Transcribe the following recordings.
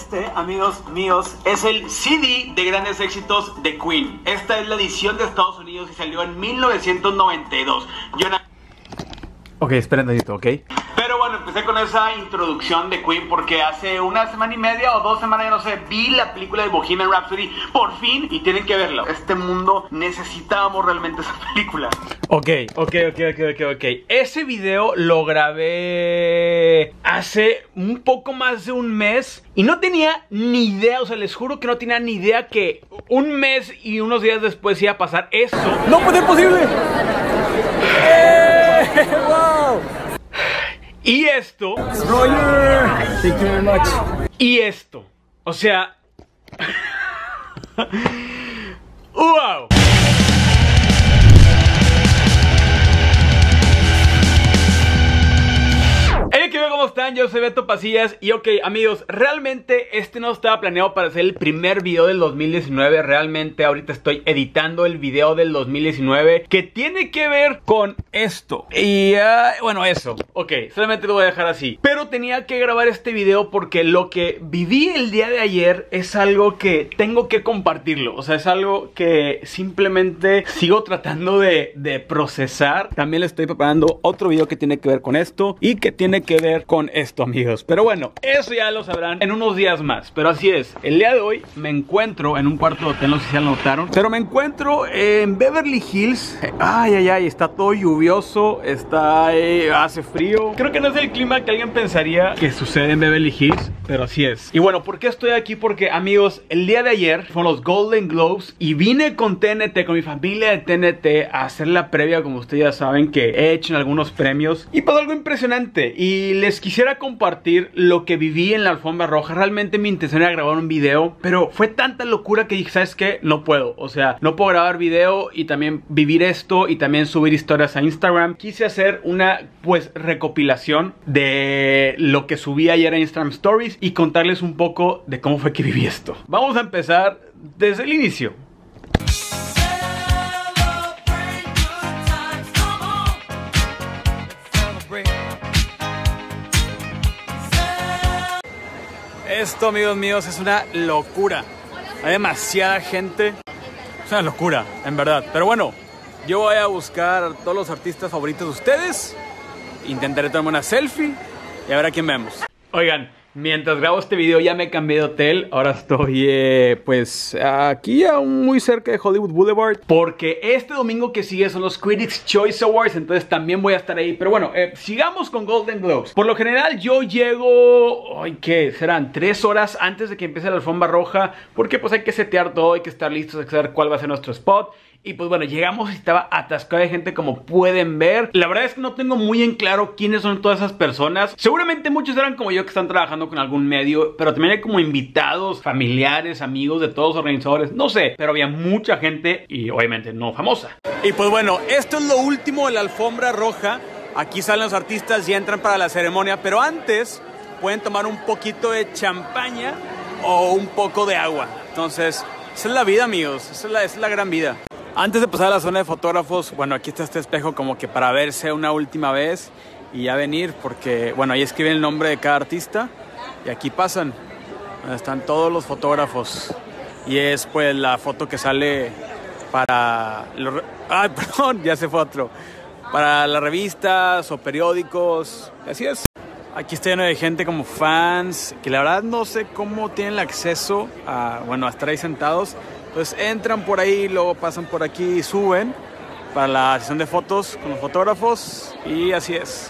Este, amigos míos, es el CD de grandes éxitos de Queen. Esta es la edición de Estados Unidos y salió en 1992. Ok, esperen un poquito, ¿ok? Pero bueno, empecé con esa introducción de Queen porque hace una semana y media o 2 semanas, no sé, vi la película de Bohemian Rhapsody por fin y tienen que verla. Este mundo necesitábamos realmente esa película. Ok. Ese video lo grabé hace un poco más de un mes y no tenía ni idea, o sea, les juro que no tenía ni idea que un mes y unos días después iba a pasar eso. ¡No puede ser posible! ¡Wow! Y esto, Roger, thank you very much. Y esto, o sea, wow. Hey, ¿qué tal? ¿Cómo están? Yo soy Beto Pasillas y ok, amigos, realmente este no estaba planeado para ser el primer video del 2019. Realmente ahorita estoy editando el video del 2019 que tiene que ver con esto. Y bueno, eso, ok, solamente lo voy a dejar así. Pero tenía que grabar este video porque lo que viví el día de ayer es algo que tengo que compartirlo. O sea, es algo que simplemente sigo tratando de procesar. También le estoy preparando otro video que tiene que ver con esto y que tiene que ver con esto, amigos. Pero bueno, eso ya lo sabrán en unos días más. Pero así es, el día de hoy me encuentro en un cuarto de hotel, no sé si ya lo notaron, pero me encuentro en Beverly Hills. Ay, está todo lluvioso, hace frío. Creo que no es el clima que alguien pensaría que sucede en Beverly Hills, pero así es. Y bueno, ¿por qué estoy aquí? Porque, amigos, el día de ayer fueron los Golden Globes y vine con TNT, con mi familia de TNT, a hacer la previa, como ustedes ya saben, que he hecho en algunos premios. Y pasó algo impresionante. Y les quisiera compartir lo que viví en la alfombra roja. Realmente mi intención era grabar un video, pero fue tanta locura que dije, ¿sabes qué? No puedo. O sea, no puedo grabar video y también vivir esto y también subir historias a Instagram. Quise hacer una, pues, recopilación de lo que subí ayer en Instagram Stories y contarles un poco de cómo fue que viví esto. Vamos a empezar desde el inicio. Esto, amigos míos, es una locura. Hay demasiada gente. Es una locura, en verdad. Pero bueno, yo voy a buscar a todos los artistas favoritos de ustedes. Intentaré tomarme una selfie y a ver a quién vemos. Oigan, mientras grabo este video ya me cambié de hotel. Ahora estoy pues aquí muy cerca de Hollywood Boulevard, porque este domingo que sigue son los Critics' Choice Awards. Entonces también voy a estar ahí. Pero bueno, sigamos con Golden Globes. Por lo general yo llego, ¿qué serán? 3 horas antes de que empiece la alfombra roja, porque pues hay que setear todo, hay que estar listos, hay que saber cuál va a ser nuestro spot. Y pues bueno, llegamos y estaba atascado de gente, como pueden ver. La verdad es que no tengo muy en claro quiénes son todas esas personas. Seguramente muchos eran como yo, que están trabajando con algún medio, pero también hay como invitados, familiares, amigos de todos los organizadores. No sé, pero había mucha gente y obviamente no famosa. Y pues bueno, esto es lo último de la alfombra roja. Aquí salen los artistas y entran para la ceremonia, pero antes pueden tomar un poquito de champaña o un poco de agua. Entonces, esa es la vida, amigos. Esa es la gran vida. Antes de pasar a la zona de fotógrafos, bueno, aquí está este espejo como que para verse una última vez y ya venir, porque, bueno, ahí escriben el nombre de cada artista y aquí pasan, donde están todos los fotógrafos. Y es pues la foto que sale para... Ay, perdón, ya se fue otro. Para las revistas o periódicos, así es. Aquí está lleno de gente como fans, que la verdad no sé cómo tienen el acceso a, bueno, a estar ahí sentados. Entonces entran por ahí, luego pasan por aquí y suben para la sesión de fotos con los fotógrafos y así es.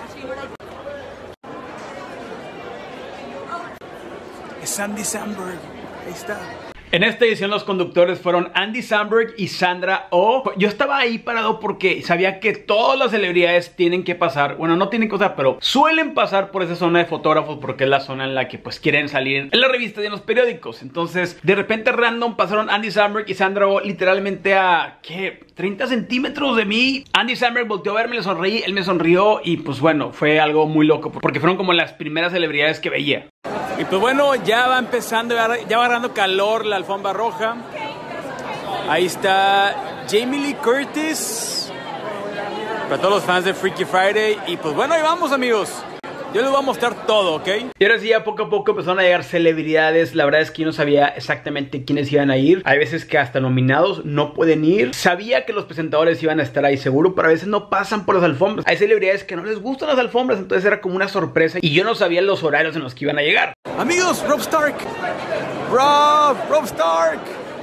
Es Andy Samberg, ahí está. En esta edición los conductores fueron Andy Samberg y Sandra Oh. Yo estaba ahí parado porque sabía que todas las celebridades tienen que pasar, bueno, no tienen que pasar, pero suelen pasar por esa zona de fotógrafos porque es la zona en la que pues quieren salir en las revistas y en los periódicos. Entonces, de repente random pasaron Andy Samberg y Sandra Oh literalmente a, ¿qué? 30 centímetros de mí. Andy Samberg volteó a verme, le sonreí, él me sonrió y pues bueno, fue algo muy loco porque fueron como las primeras celebridades que veía. Y pues bueno, ya va empezando, ya va agarrando calor la alfombra roja. Ahí está Jamie Lee Curtis, para todos los fans de Freaky Friday. Y pues bueno, ahí vamos, amigos. Yo les voy a mostrar todo, ¿ok? Y ahora sí, ya poco a poco empezaron a llegar celebridades. La verdad es que yo no sabía exactamente quiénes iban a ir. Hay veces que hasta nominados no pueden ir. Sabía que los presentadores iban a estar ahí seguro, pero a veces no pasan por las alfombras. Hay celebridades que no les gustan las alfombras, entonces era como una sorpresa. Y yo no sabía los horarios en los que iban a llegar. Amigos, Rob Stark. Rob Stark.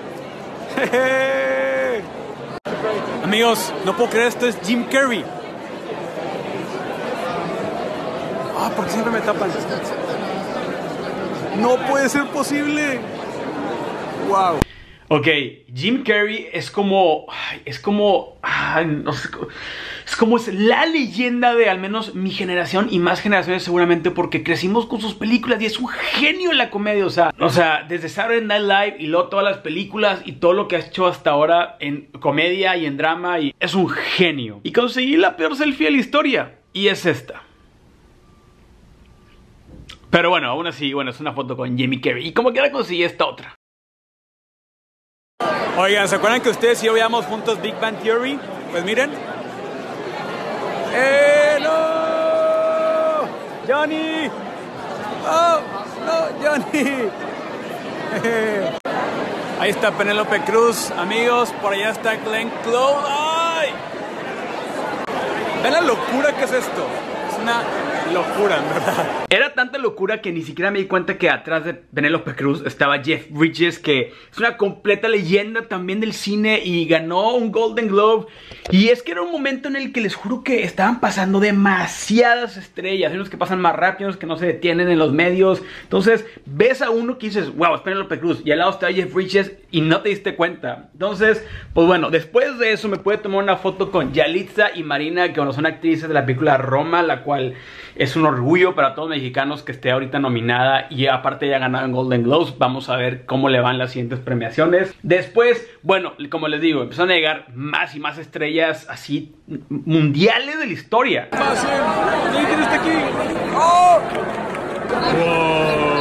Amigos, no puedo creer, esto es Jim Carrey. ¿Por qué siempre me tapan? No puede ser posible. Wow. Ok, Jim Carrey es como no sé, es la leyenda de al menos mi generación y más generaciones seguramente, porque crecimos con sus películas y es un genio en la comedia. O sea, desde Saturday Night Live y luego todas las películas y todo lo que ha hecho hasta ahora en comedia y en drama, y es un genio. Y conseguí la peor selfie de la historia, y es esta. Pero bueno, aún así, bueno, es una foto con Jimmy Carrey. Y como quiera conseguí esta otra. Oigan, ¿se acuerdan que ustedes y yo veíamos juntos Big Bang Theory? Pues miren. ¡No! ¡Johnny! ¡Oh! ¡No, Johnny! Ahí está Penélope Cruz, amigos. Por allá está Glenn Close. ¡Ay! ¿Ven la locura que es esto? Es una locura, en verdad. Era tanta locura que ni siquiera me di cuenta que atrás de Penélope Cruz estaba Jeff Bridges, que es una completa leyenda también del cine y ganó un Golden Globe. Y es que era un momento en el que les juro que estaban pasando demasiadas estrellas. Hay unos que pasan más rápido, unos que no se detienen en los medios. Entonces ves a uno que dices, wow, es Penélope Cruz, y al lado está Jeff Bridges y no te diste cuenta. Entonces, pues bueno, después de eso me pude tomar una foto con Yalitza y Marina, que bueno, son actrices de la película Roma, la cual es un orgullo para todos los mexicanos que esté ahorita nominada y aparte ya ganado en Golden Globes. Vamos a ver cómo le van las siguientes premiaciones. Después, bueno, como les digo, empezaron a llegar más y más estrellas así mundiales de la historia. ¡Fácil! ¿Quién está aquí? ¡Oh! ¡Wow!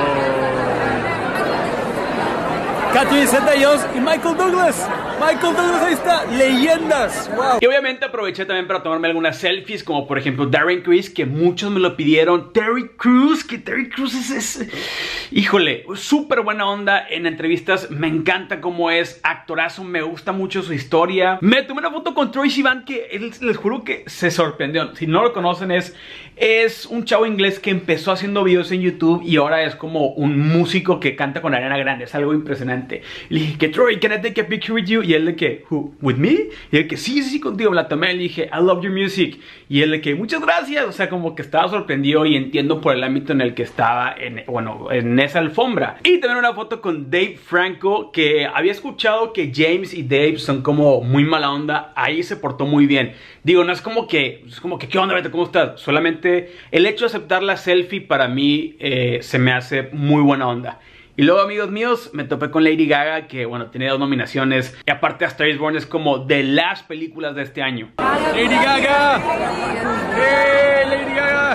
Catherine Zeta-Jones y Michael Douglas. Michael Douglas, ahí está, leyendas. Wow. Y obviamente aproveché también para tomarme algunas selfies, como por ejemplo Darren Criss, que muchos me lo pidieron. Terry Crews, que Terry Crews es híjole, súper buena onda en entrevistas. Me encanta cómo es, actorazo, me gusta mucho su historia. Me tomé una foto con Troye Sivan, que les juro que se sorprendió. Si no lo conocen, es un chavo inglés que empezó haciendo videos en YouTube y ahora es como un músico que canta con Ariana Grande. Es algo impresionante. Le dije que Troy, can I take a picture with you? Y él de que, who, with me? Y él que sí, contigo. Me la tomé. Le dije, I love your music. Y él de que, muchas gracias. O sea, como que estaba sorprendido y entiendo por el ámbito en el que estaba, en esa alfombra. Y también una foto con Dave Franco, que había escuchado que James y Dave son como muy mala onda. Ahí se portó muy bien. Digo, no es como que, ¿qué onda, Beto? ¿Cómo estás? Solamente el hecho de aceptar la selfie para mí se me hace muy buena onda. Y luego, amigos míos, me topé con Lady Gaga, que bueno, tiene 2 nominaciones. Y aparte, A Star is Born es como de las películas de este año. ¡Lady Gaga! ¡Hey, Lady Gaga!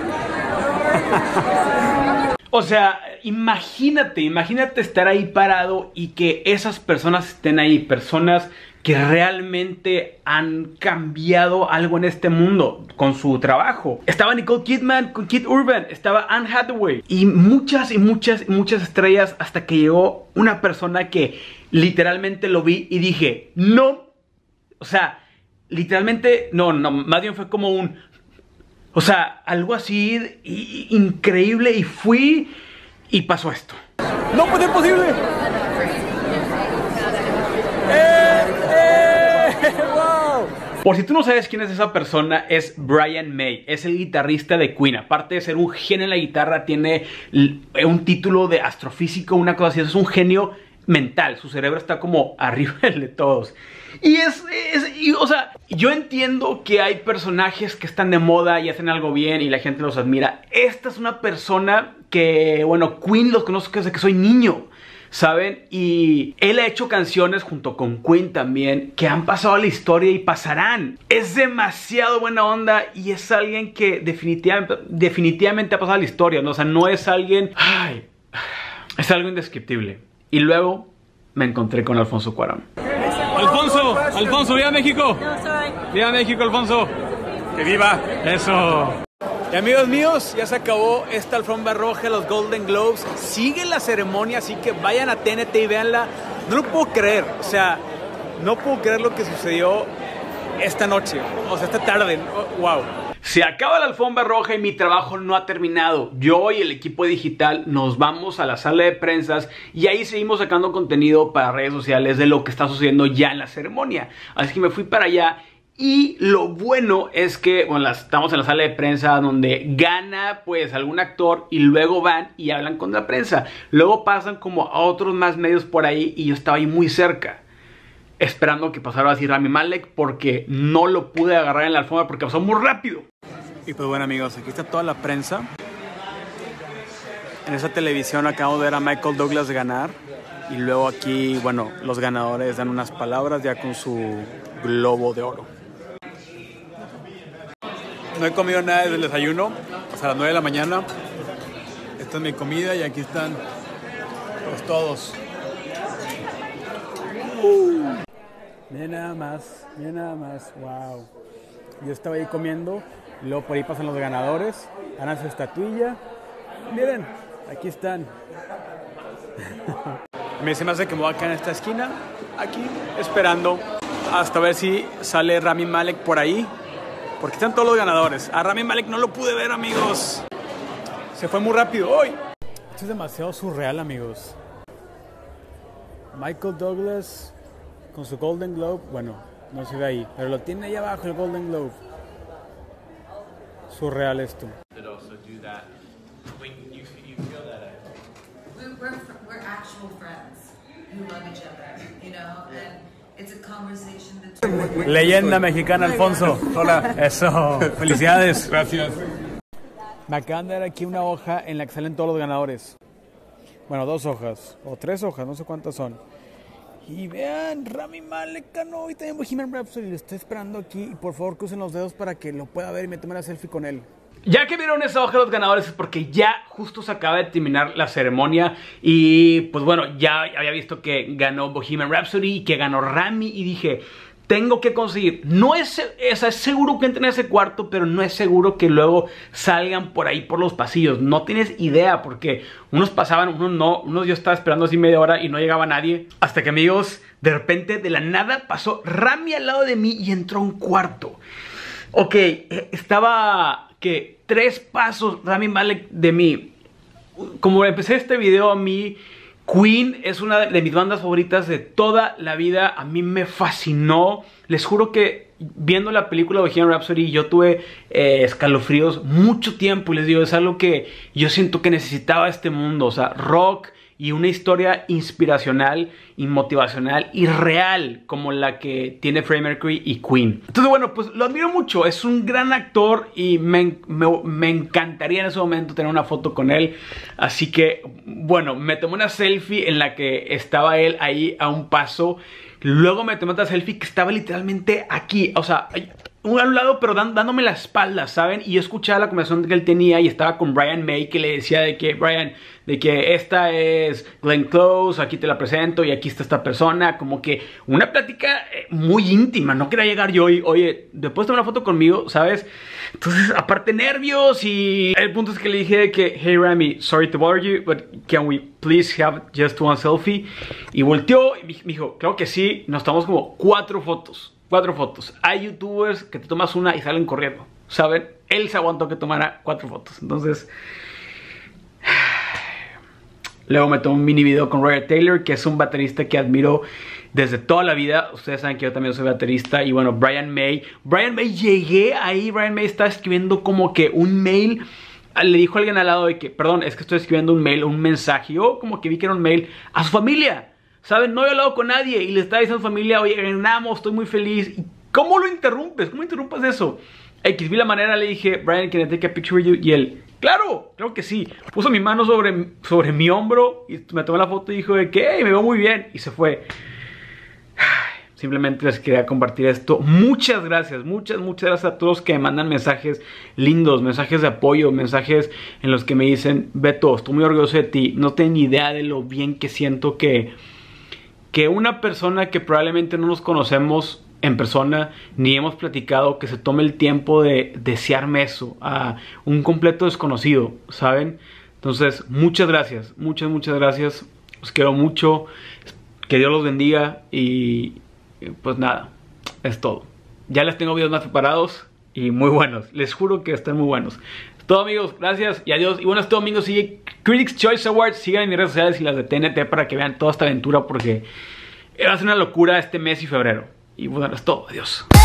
O sea, imagínate estar ahí parado y que esas personas estén ahí. Personas que realmente han cambiado algo en este mundo con su trabajo. Estaba Nicole Kidman con Kid Urban, estaba Anne Hathaway y muchas estrellas, hasta que llegó una persona que literalmente lo vi y dije, no, o sea, literalmente, no, más bien fue como un, o sea, algo así increíble, y fui y pasó esto. ¡No puede ser posible! ¡Wow! Por si tú no sabes quién es esa persona, es Brian May. Es el guitarrista de Queen. Aparte de ser un genio en la guitarra, tiene un título de astrofísico, una cosa así. Es un genio mental. Su cerebro está como arriba de todos. Y o sea, yo entiendo que hay personajes que están de moda y hacen algo bien y la gente los admira. Esta es una persona que, bueno, Queen los conozco desde que soy niño, ¿saben? Y él ha hecho canciones junto con Queen también que han pasado a la historia y pasarán. Es demasiado buena onda y es alguien que definitivamente ha pasado a la historia, ¿no? O sea, no es alguien... Ay, es algo indescriptible. Y luego me encontré con Alfonso Cuarón. Alfonso, viva México. ¡Viva México, Alfonso! ¡Que viva! Eso. Y amigos míos, ya se acabó esta alfombra roja, los Golden Globes. Sigue la ceremonia, así que vayan a TNT y véanla. No lo puedo creer, o sea, no puedo creer lo que sucedió esta noche, o sea, esta tarde. Wow. Se acaba la alfombra roja y mi trabajo no ha terminado. Yo y el equipo digital nos vamos a la sala de prensas y ahí seguimos sacando contenido para redes sociales de lo que está sucediendo ya en la ceremonia. Así que me fui para allá y lo bueno es que bueno, estamos en la sala de prensa donde gana pues algún actor y luego van y hablan con la prensa. Luego pasan como a otros más medios por ahí y yo estaba ahí muy cerca, esperando que pasara así Rami Malek porque no lo pude agarrar en la alfombra porque pasó muy rápido. Y pues bueno amigos, aquí está toda la prensa. En esa televisión acabo de ver a Michael Douglas ganar. Y luego aquí, bueno, los ganadores dan unas palabras ya con su globo de oro. No he comido nada desde el desayuno, hasta las 9 de la mañana. Esta es mi comida y aquí están pues todos. Miren nada más, wow. Yo estaba ahí comiendo, y luego por ahí pasan los ganadores, ganan su estatuilla. Miren, aquí están. Se me hace que me voy a quedar en esta esquina, aquí, esperando hasta ver si sale Rami Malek por ahí, porque están todos los ganadores. A Rami Malek no lo pude ver, amigos. Se fue muy rápido hoy. Esto es demasiado surreal, amigos. Michael Douglas con su Golden Globe, bueno, no se ve ahí, pero lo tiene ahí abajo el Golden Globe. Surreal esto. We're actual friends who love each other, you know, and it's a conversation that's... Leyenda mexicana, Alfonso. Hola. Eso. Felicidades. Gracias. Me acaban de dar aquí una hoja en la que salen todos los ganadores. Bueno, 2 hojas o 3 hojas, no sé cuántas son. Y vean, Rami Malek ganó y también Bohemian Rhapsody. Lo estoy esperando aquí y por favor crucen los dedos para que lo pueda ver y me tome la selfie con él. Ya que vieron esa hoja de los ganadores es porque ya justo se acaba de terminar la ceremonia. Y pues bueno, ya había visto que ganó Bohemian Rhapsody y que ganó Rami. Y dije, tengo que conseguir. No es seguro que entren a ese cuarto, pero no es seguro que luego salgan por ahí por los pasillos. No tienes idea porque unos pasaban, unos no. Unos yo estaba esperando así media hora y no llegaba nadie. Hasta que amigos, de repente de la nada pasó Rami al lado de mí y entró a un cuarto. Ok, estaba... que 3 pasos Rami Malek de mí. Como empecé este video, a mí Queen es una de mis bandas favoritas de toda la vida. A mí me fascinó. Les juro que viendo la película Bohemian Rhapsody yo tuve escalofríos mucho tiempo. Y les digo, es algo que yo siento que necesitaba este mundo. O sea, rock y una historia inspiracional y motivacional y real como la que tiene Freddie Mercury y Queen. Entonces bueno, pues lo admiro mucho. Es un gran actor y me encantaría en ese momento tener una foto con él. Así que bueno, me tomé una selfie en la que estaba él ahí a un paso. Luego me tomé otra selfie que estaba literalmente aquí. O sea, a un lado pero dándome la espalda, ¿saben? Y yo escuchaba la conversación que él tenía y estaba con Brian May, que le decía de que Brian, de que esta es Glenn Close, aquí te la presento y aquí está esta persona. Como que una plática muy íntima. No quería llegar yo y, oye, después de una foto conmigo, ¿sabes? Entonces, aparte nervios y el punto es que le dije de que, hey Rami, sorry to bother you, but can we please have just one selfie? Y volteó y me dijo, claro que sí. Nos tomamos como 4 fotos. 4 fotos. Hay youtubers que te tomas una y salen corriendo, ¿saben? Él se aguantó que tomara 4 fotos. Entonces, luego me tomé un mini video con Roger Taylor, que es un baterista que admiro desde toda la vida. Ustedes saben que yo también soy baterista. Y bueno, Brian May, llegué ahí. Brian May estaba escribiendo como que un mail. Le dijo a alguien al lado de que, perdón, es que estoy escribiendo un mail, un mensaje. Yo como que vi que era un mail a su familia, ¿saben? No había hablado con nadie y le estaba diciendo a su familia, oye, ganamos, estoy muy feliz. ¿Y cómo lo interrumpes? ¿Cómo interrumpas eso? Vi la manera, le dije, Brian, can I take a picture with you? Y él, claro, creo que sí. Puso mi mano sobre mi hombro y me tomó la foto y dijo de que, hey, me veo muy bien. Y se fue. Simplemente les quería compartir esto. Muchas gracias, muchas gracias a todos que me mandan mensajes lindos, mensajes de apoyo, mensajes en los que me dicen, Beto, estoy muy orgulloso de ti. No tengo ni idea de lo bien que siento que una persona que probablemente no nos conocemos en persona, ni hemos platicado, que se tome el tiempo de desearme eso a un completo desconocido, ¿saben? Entonces, muchas gracias, muchas gracias. Os quiero mucho, que Dios los bendiga y pues nada, es todo. Ya les tengo videos más preparados y muy buenos, les juro que están muy buenos. Es todo, amigos, gracias y adiós. Y bueno, este domingo sigue Critics Choice Awards. Sigan en mis redes sociales y las de TNT para que vean toda esta aventura, porque va a ser una locura este mes y febrero. Y bueno, es todo, adiós.